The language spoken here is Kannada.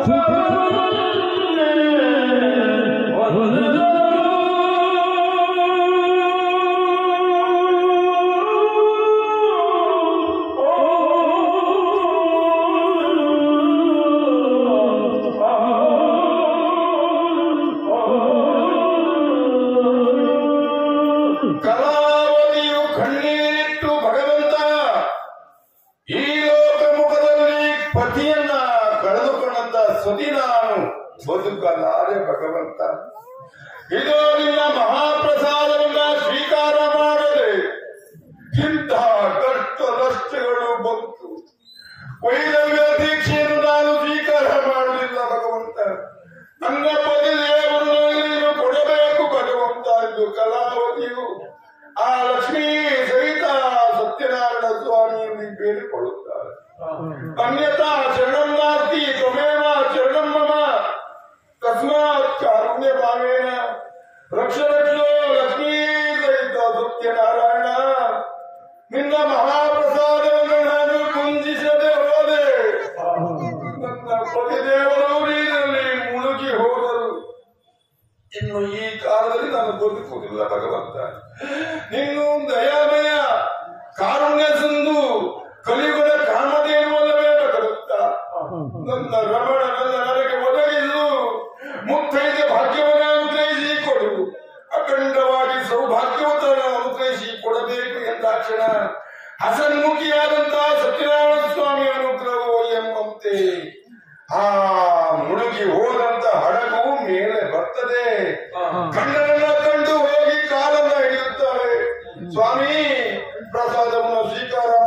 ಕಲಾವತಿಯು ಕಣ್ಣೀರಿಟ್ಟು ಭಗವಂತ ಈ ಲೋಕ ಮುಖದಲ್ಲಿ ಪತಿಯನ್ನ ಕಳೆದುಕೊಂಡಂತ ಸತಿ ನಾನು ಬದುಕಲಾರೆ ಭಗವಂತ. ಇದು ನಿನ್ನ ಮಹಾಪ್ರಸಾದವನ್ನ ಸ್ವೀಕಾರ ಮಾಡದೆ ಇಂಥ ಕಷ್ಟ ನಷ್ಟಗಳು ಬಂತು. ವೈದವ್ಯ ದೀಕ್ಷೆಯನ್ನು ನಾನು ಸ್ವೀಕಾರ ಮಾಡುವುದಿಲ್ಲ ಭಗವಂತ. ನನ್ನ ಪತಿ ದೇವರನ್ನು ನೀನು ಕೊಡಬೇಕು ಭಗವಂತ ಎಂದು ಕಲಾವತಿಯು ಆ ಲಕ್ಷ್ಮೀ ಸಹಿತ ಸತ್ಯನಾರಾಯಣ ಸ್ವಾಮಿಯಲ್ಲಿ ಬೇಡಿಕೊಳ್ಳುತ್ತಾರೆ. ಅನ್ಯಥಾ ಶರಣಂ ನಾಸ್ತಿ ತ್ವಮೇವ ಶರಣಂ ಮಮ ತಸ್ಮಾತ್ ಕಾರುಣ್ಯ ಭಾವೇನ ರಕ್ಷ ರಕ್ಷೋ ಲಕ್ಷ್ಮೀ ಸಹಿತ ಸತ್ಯನಾರಾಯಣ. ನಿನ್ನ ಮಹಾಪ್ರಸಾದವನ್ನು ನಾನು ಕುಂಜಿಸದೆ ಹೋದೆ. ನನ್ನ ಪತಿದೇವರು ನೀರಲ್ಲಿ ಮುಳುಗಿ ಹೋದರು. ಇನ್ನು ಈ ಕಾಲದಲ್ಲಿ ನಾನು ಬದುಕುವುದಿಲ್ಲ ಭಗವಂತ. ನೀನು ದಯಾಮಯ ಕಾರುಣ್ಯ ಸಿಂಧು ಕಲಿಯುಗದ ಕಾಮಧೇನುವಲ್ಲವೇ ಭಗವಂತ. ನನ್ನ ರಮಣ ನನಗೆ ಒದಗಿಸು, ಮುಕ್ತೈದ ಭಾಗ್ಯವನ್ನು ಅನುಗ್ರಹಿಸಿ ಕೊಡು, ಅಖಂಡವಾಗಿ ಸೌಭಾಗ್ಯವತನ ಅನುಗ್ರಹಿಸಿ ಕೊಡಬೇಕು ಎಂದಾಕ್ಷಣ ಹಸನ್ಮುಖಿಯಾದಂತಹ ಸತ್ಯನಾರಾಯಣ ಸ್ವಾಮಿ ಅನುಗ್ರಹವು ಎಂಬಂತೆ ಆ ಮುಳುಗಿ ಹೋದಂತ ಹಡಗು ಮೇಲೆ ಬರ್ತದೆ. ಗಂಡನನ್ನ ಕಂಡು ಹೋಗಿ ಕಾಲನ್ನ ಹಿಡಿಯುತ್ತಾರೆ. ಸ್ವಾಮಿ ಪ್ರಸಾದವನ್ನು ಸ್ವೀಕಾರ